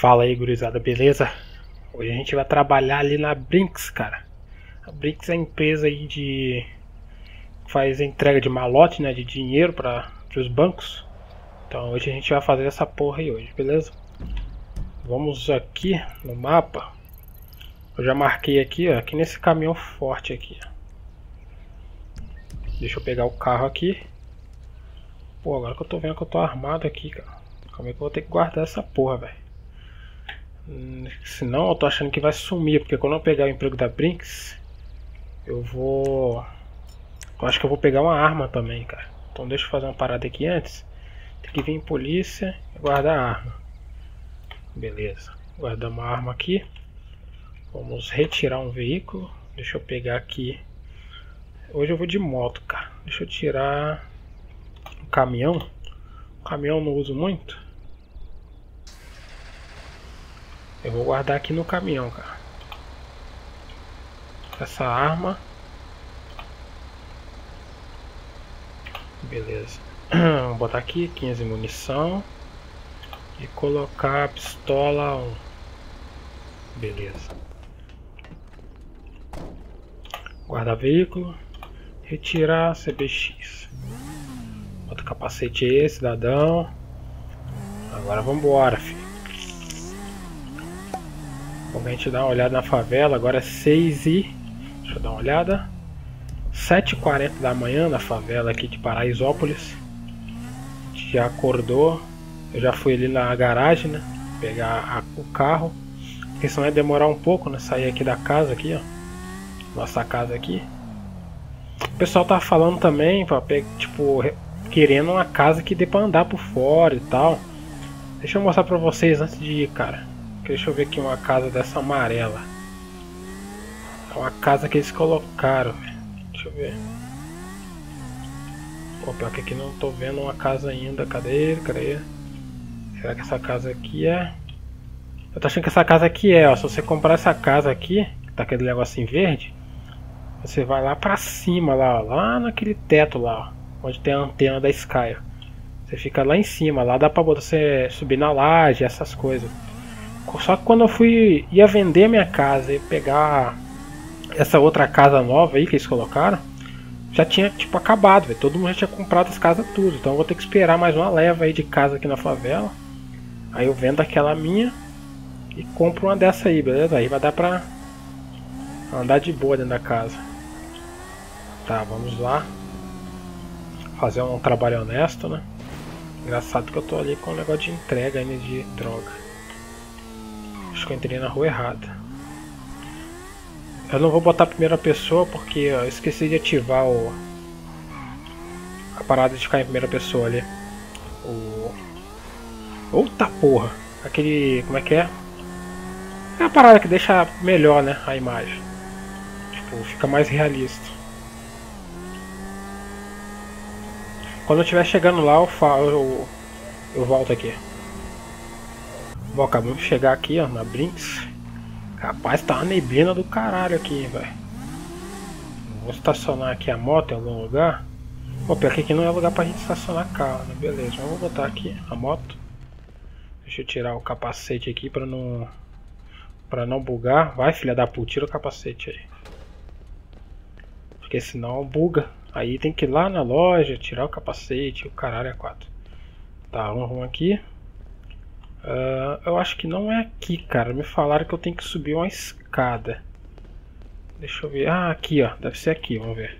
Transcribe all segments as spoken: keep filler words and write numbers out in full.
Fala aí, gurizada, beleza? Hoje a gente vai trabalhar ali na Brinks, cara. A Brinks é a empresa aí de... faz entrega de malote, né, de dinheiro para os bancos. Então hoje a gente vai fazer essa porra aí hoje, beleza? Vamos aqui no mapa. Eu já marquei aqui, ó, aqui nesse caminhão forte aqui. Deixa eu pegar o carro aqui. Pô, agora que eu tô vendo que eu tô armado aqui, cara. Como é que eu vou ter que guardar essa porra, velho? Senão eu tô achando que vai sumir, porque quando eu pegar o emprego da Brinks, eu vou... Eu acho que eu vou pegar uma arma também, cara. Então deixa eu fazer uma parada aqui antes. Tem que vir em polícia e guardar a arma. Beleza, guardamos a arma aqui. Vamos retirar um veículo. Deixa eu pegar aqui. Hoje eu vou de moto, cara. Deixa eu tirar o caminhão. O caminhão eu não uso muito. Eu vou guardar aqui no caminhão, cara. Essa arma. Beleza. Vamos botar aqui quinze munição. E colocar a pistola um. Beleza. Guardar veículo. Retirar C B X. Bota o capacete aí, cidadão. Agora vambora, filho. Vamos a gente dar uma olhada na favela. Agora é seis e... Deixa eu dar uma olhada. sete e quarenta da manhã na favela aqui de Paraisópolis. A gente já acordou. Eu já fui ali na garagem, né? Pegar a, o carro. Porque senão ia demorar um pouco, né? Sair aqui da casa aqui, ó. Nossa casa aqui. O pessoal tá falando também, pra, tipo, querendo uma casa que dê pra andar por fora e tal. Deixa eu mostrar pra vocês antes de ir, cara. Deixa eu ver aqui uma casa dessa amarela. É uma casa que eles colocaram. Deixa eu ver. Pô, pior que aqui não tô vendo uma casa ainda. Cadê? Cadê? Será que essa casa aqui é? Eu tô achando que essa casa aqui é, ó. Se você comprar essa casa aqui, que tá aquele negocinho verde, você vai lá pra cima, lá, ó, lá naquele teto lá, ó, onde tem a antena da Sky. Você fica lá em cima, lá dá pra você subir na laje, essas coisas. Só que quando eu fui, ia vender minha casa e pegar essa outra casa nova aí que eles colocaram, já tinha tipo acabado, véio. Todo mundo já tinha comprado as casas tudo. Então eu vou ter que esperar mais uma leva aí de casa aqui na favela. Aí eu vendo aquela minha e compro uma dessa aí, beleza? Aí vai dar pra andar de boa dentro da casa. Tá, vamos lá. Fazer um trabalho honesto, né? Engraçado que eu tô ali com um negócio de entrega ainda de droga. Acho que eu entrei na rua errada. Eu não vou botar a primeira pessoa porque eu esqueci de ativar o... a parada de ficar em primeira pessoa ali. O... Outra porra! Aquele... como é que é? É a parada que deixa melhor, né, a imagem. Tipo, fica mais realista. Quando eu estiver chegando lá, eu, falo, eu, eu volto aqui. Bom, acabamos de chegar aqui, ó, na Brinks. Rapaz, tá uma neblina do caralho aqui, velho. Vou estacionar aqui a moto em algum lugar. Pô, pior que aqui não é lugar pra gente estacionar carro, né? Beleza, vamos botar aqui a moto. Deixa eu tirar o capacete aqui pra não... pra não bugar. Vai, filha da puta, tira o capacete aí. Porque senão buga. Aí tem que ir lá na loja, tirar o capacete, o caralho é quatro. Tá, vamos aqui. Uh, eu acho que não é aqui, cara. Me falaram que eu tenho que subir uma escada. Deixa eu ver. Ah, aqui, ó. Deve ser aqui, vamos ver.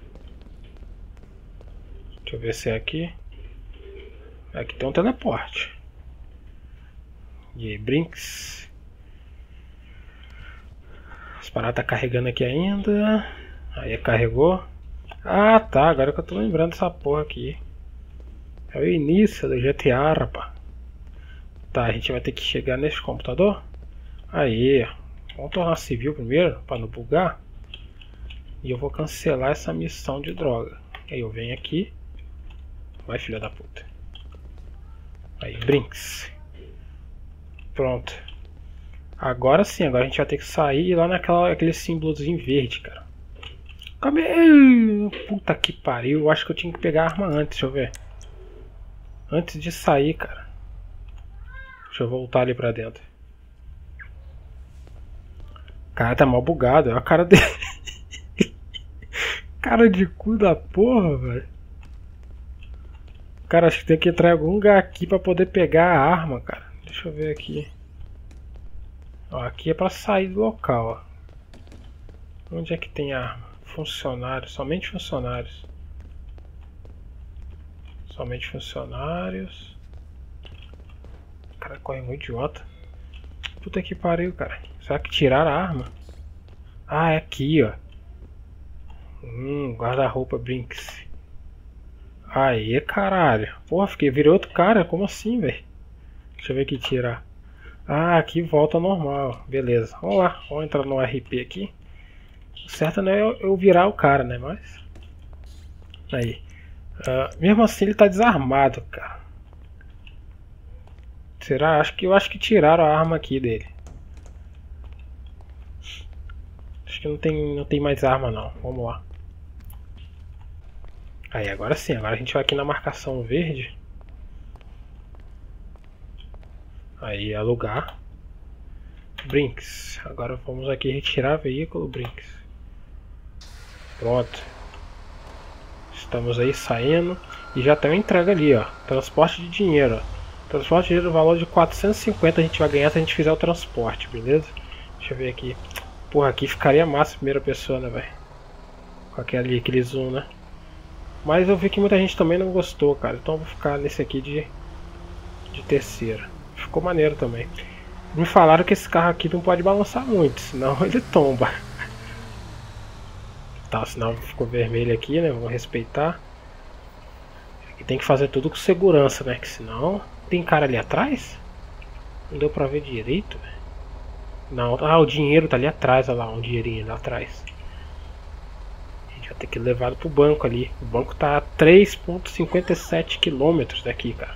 Deixa eu ver se é aqui. Aqui tem um teleporte. E aí, Brinks. As paradas tá carregando aqui ainda. Aí carregou. Ah, tá. Agora que eu tô lembrando dessa porra aqui. É o início do G T A, rapaz. Tá, a gente vai ter que chegar nesse computador. Aí, vamos tornar civil primeiro, para não bugar. E eu vou cancelar essa missão de droga. Aí eu venho aqui. Vai, filha da puta. Aí, Brinks. Pronto. Agora sim, agora a gente vai ter que sair e ir lá naquela, aquele símbolozinho verde, cara. Calma aí. Puta que pariu, eu acho que eu tinha que pegar a arma antes, deixa eu ver. Antes de sair, cara. Deixa eu voltar ali pra dentro. Cara, tá mal bugado. Olha a cara dele. Cara de cu da porra, velho. Cara, acho que tem que entrar em algum lugar aqui pra poder pegar a arma, cara. Deixa eu ver aqui. Ó, aqui é pra sair do local, ó. Onde é que tem arma? Funcionários, somente funcionários. Somente funcionários. O cara corre muito idiota. Puta que pariu, cara. Será que tiraram a arma? Ah, é aqui, ó. Hum, guarda-roupa Brinks. Aê, caralho. Porra, fiquei, virei outro cara. Como assim, velho? Deixa eu ver aqui tirar. Ah, aqui volta normal. Beleza. Vamos lá. Vamos entrar no R P aqui. O certo não é eu, eu virar o cara, né? Mas... Aí. Uh, mesmo assim ele tá desarmado, cara. Será? Acho que, eu acho que tiraram a arma aqui dele. Acho que não tem, não tem mais arma não. Vamos lá. Aí, agora sim. Agora a gente vai aqui na marcação verde. Aí, alugar. Brinks. Agora vamos aqui retirar veículo Brinks. Pronto. Estamos aí saindo. E já tem uma entrega ali, ó. Transporte de dinheiro, ó. Transporte de dinheiro no valor de quatrocentos e cinquenta a gente vai ganhar se a gente fizer o transporte, beleza? Deixa eu ver aqui. Porra, aqui ficaria massa a primeira pessoa, né, velho? Com aquele, aquele zoom, né? Mas eu vi que muita gente também não gostou, cara. Então eu vou ficar nesse aqui de, de terceira. Ficou maneiro também. Me falaram que esse carro aqui não pode balançar muito, senão ele tomba. Tá, o sinal ficou vermelho aqui, né? Vamos respeitar. Aqui tem que fazer tudo com segurança, né? Que senão... Tem cara ali atrás? Não deu pra ver direito, velho. Não, ah, o dinheiro tá ali atrás, olha lá, um dinheirinho ali atrás. A gente vai ter que levar pro banco ali. O banco tá a três vírgula cinquenta e sete quilômetros daqui, cara.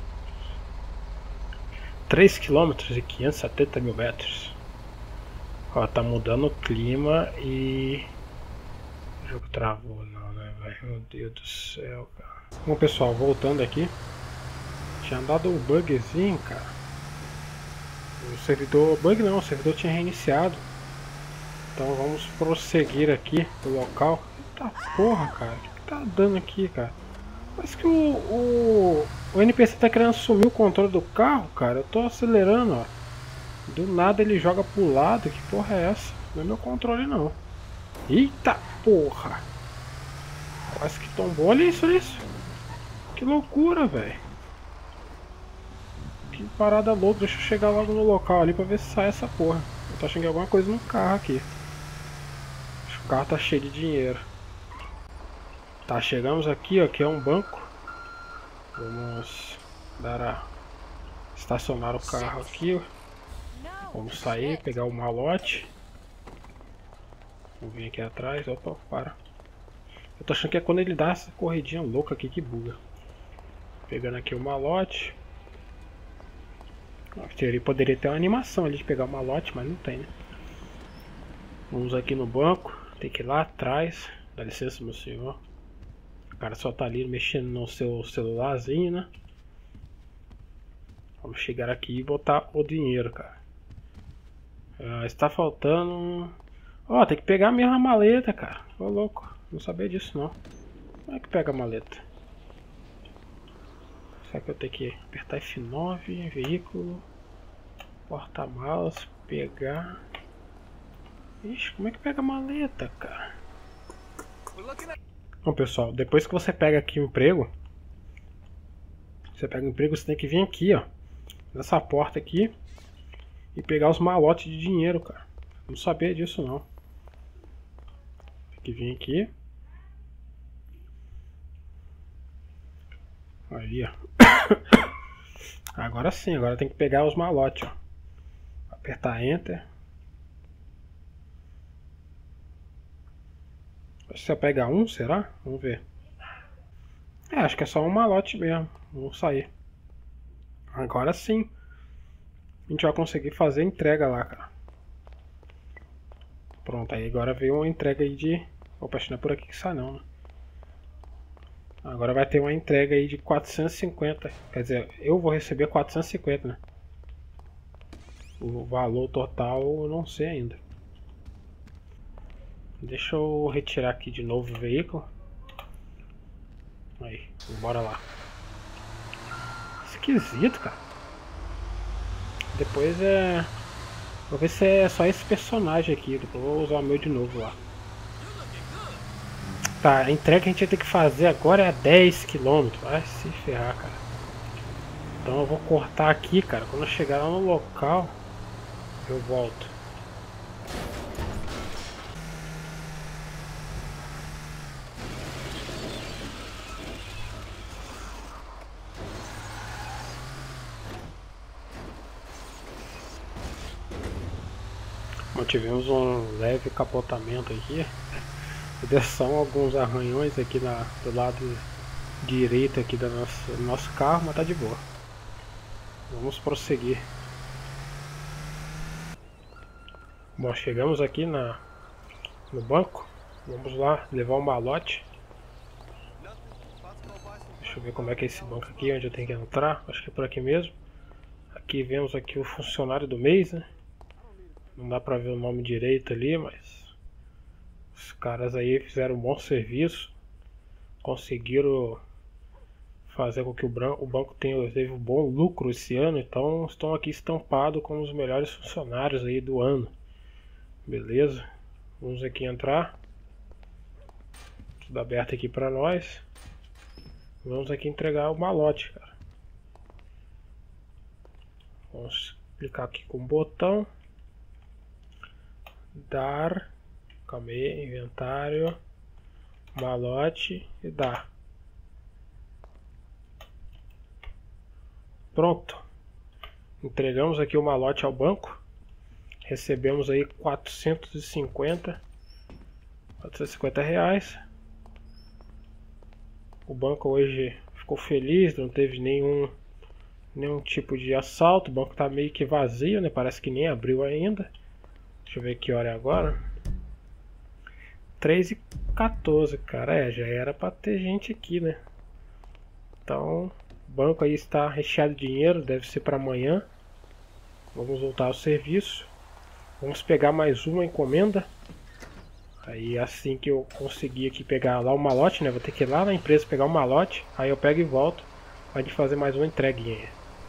três quilômetros e quinhentos e setenta mil metros. Ó, tá mudando o clima e... O jogo travou não, né, velho? Meu Deus do céu, cara. Bom, pessoal, voltando aqui. Tinha dado um bugzinho, cara. O servidor... Bug não, o servidor tinha reiniciado. Então vamos prosseguir aqui pro local. Eita porra, cara. O que tá dando aqui, cara? Parece que o, o, o N P C tá querendo assumir o controle do carro, cara. Eu tô acelerando, ó. Do nada ele joga pro lado. Que porra é essa? Não é meu controle, não. Eita porra. Quase que tombou. Olha isso, olha isso. Que loucura, velho. Que parada louca. Deixa eu chegar logo no local ali pra ver se sai essa porra. Eu tô achando que alguma coisa no carro aqui. Acho que o carro tá cheio de dinheiro. Tá, chegamos aqui, ó. Aqui é um banco. Vamos dar a... estacionar o carro aqui. Vamos sair, pegar o malote. Vamos vir aqui atrás. Opa, para. Eu tô achando que é quando ele dá essa corridinha louca aqui que buga. Pegando aqui o malote. Ele poderia ter uma animação ali de pegar o malote, mas não tem, né? Vamos aqui no banco. Tem que ir lá atrás. Dá licença, meu senhor. O cara só tá ali mexendo no seu celularzinho, né? Vamos chegar aqui e botar o dinheiro, cara. Ah, está faltando... Ó, oh, tem que pegar mesmo a maleta, cara. Ô, louco. Não sabia disso, não. Como é que pega a maleta? Será que eu tenho que apertar F nove, veículo, porta-malas, pegar... Ixi, como é que pega a maleta, cara? Bom, pessoal, depois que você pega aqui o emprego, você pega o emprego, você tem que vir aqui, ó, nessa porta aqui, e pegar os malotes de dinheiro, cara. Não sabia disso, não. Tem que vir aqui. Aí, ó. Agora sim, agora tem que pegar os malotes, ó. Apertar Enter. Se eu pegar um, será? Vamos ver. É, acho que é só um malote mesmo. Vamos sair. Agora sim. A gente vai conseguir fazer a entrega lá, cara. Pronto, aí agora veio uma entrega aí de... Opa, acho que não é por aqui que sai não, né? Agora vai ter uma entrega aí de quatrocentos e cinquenta. Quer dizer, eu vou receber quatrocentos e cinquenta, né? O valor total eu não sei ainda. Deixa eu retirar aqui de novo o veículo. Aí, bora lá. Esquisito, cara. Depois é... Vou ver se é só esse personagem aqui. Depois eu vou usar o meu de novo lá. Tá, a entrega que a gente vai ter que fazer agora é a dez quilômetros. Vai se ferrar, cara. Então eu vou cortar aqui, cara. Quando eu chegar lá no local, eu volto. Bom, tivemos um leve capotamento aqui. São alguns arranhões aqui na, do lado direito aqui do nosso, do nosso carro, mas tá de boa. Vamos prosseguir. Bom, chegamos aqui na, no banco. Vamos lá levar um malote. Deixa eu ver como é que é esse banco aqui, onde eu tenho que entrar. Acho que é por aqui mesmo. Aqui vemos aqui o funcionário do mês, né? Não dá pra ver o nome direito ali, mas os caras aí fizeram um bom serviço. Conseguiram fazer com que o, branco, o banco tenha teve um bom lucro esse ano. Então estão aqui estampados como os melhores funcionários aí do ano. Beleza? Vamos aqui entrar. Tudo aberto aqui pra nós. Vamos aqui entregar o malote, cara. Vamos clicar aqui com o botão. Dar, calma aí, inventário, malote e dar. Pronto. Entregamos aqui o malote ao banco. Recebemos aí quatrocentos e cinquenta reais. O banco hoje ficou feliz, não teve nenhum nenhum tipo de assalto. O banco tá meio que vazio, né? Parece que nem abriu ainda. Deixa eu ver que hora é agora. três e quatorze, cara. É, já era pra ter gente aqui, né? Então, o banco aí está recheado de dinheiro. Deve ser para amanhã. Vamos voltar ao serviço. Vamos pegar mais uma encomenda. Aí assim que eu conseguir aqui pegar lá o malote, né? Vou ter que ir lá na empresa pegar o malote. Aí eu pego e volto pra gente fazer mais uma entreguinha.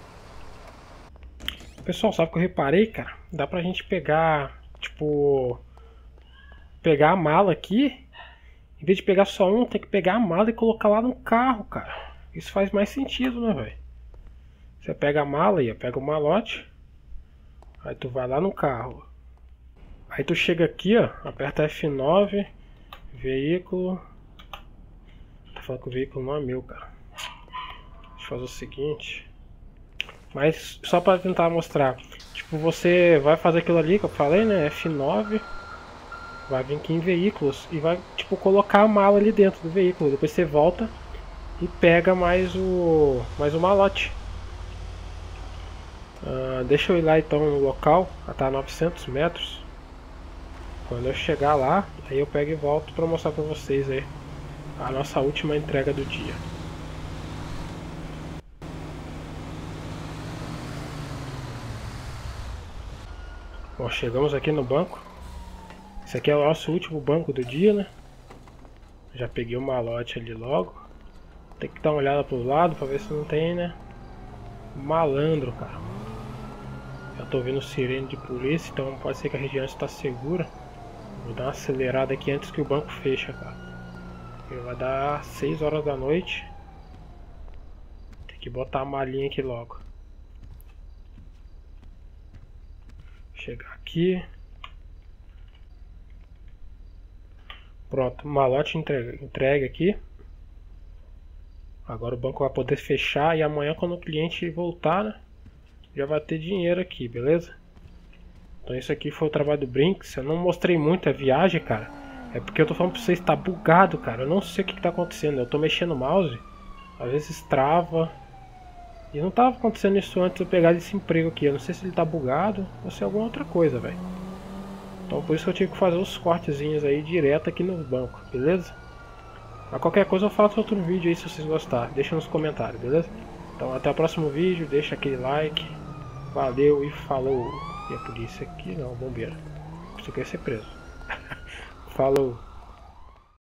Pessoal, sabe o que eu reparei, cara? Dá pra gente pegar... Tipo, pegar a mala aqui, em vez de pegar só um, tem que pegar a mala e colocar lá no carro, cara. Isso faz mais sentido, né, velho? Você pega a mala e pega o malote, aí tu vai lá no carro. Aí tu chega aqui, ó, aperta F nove, veículo. Tá falando que o veículo não é meu, cara. Deixa eu fazer o seguinte. Mas só pra tentar mostrar. Tipo, você vai fazer aquilo ali que eu falei, né? F nove. Vai vir aqui em veículos e vai, tipo, colocar a mala ali dentro do veículo. Depois você volta e pega mais o mais o malote. Uh, deixa eu ir lá então no local. Tá a novecentos metros. Quando eu chegar lá, aí eu pego e volto pra mostrar pra vocês aí a nossa última entrega do dia. Bom, chegamos aqui no banco. Esse aqui é o nosso último banco do dia, né? Já peguei o malote ali logo. Tem que dar uma olhada pro lado pra ver se não tem, né? Malandro, cara. Já tô vendo sirene de polícia, então pode ser que a região está segura. Vou dar uma acelerada aqui antes que o banco feche, cara. Ele vai dar seis horas da noite. Tem que botar a malinha aqui logo. Chegar aqui. Pronto, malote entregue, entregue aqui. Agora o banco vai poder fechar e amanhã quando o cliente voltar, né, já vai ter dinheiro aqui, beleza? Então isso aqui foi o trabalho do Brinks. Eu não mostrei muito a viagem, cara. É porque eu tô falando pra vocês, tá bugado, cara. Eu não sei o que, que tá acontecendo. Eu tô mexendo no mouse, às vezes trava. E não tava acontecendo isso antes de eu pegar esse emprego aqui. Eu não sei se ele tá bugado ou se é alguma outra coisa, velho. Então por isso que eu tive que fazer os cortezinhos aí direto aqui no banco, beleza? Mas qualquer coisa eu faço outro vídeo aí se vocês gostarem. Deixa nos comentários, beleza? Então até o próximo vídeo, deixa aquele like. Valeu e falou. E a polícia aqui não, bombeiro. Você quer ser preso. Falou.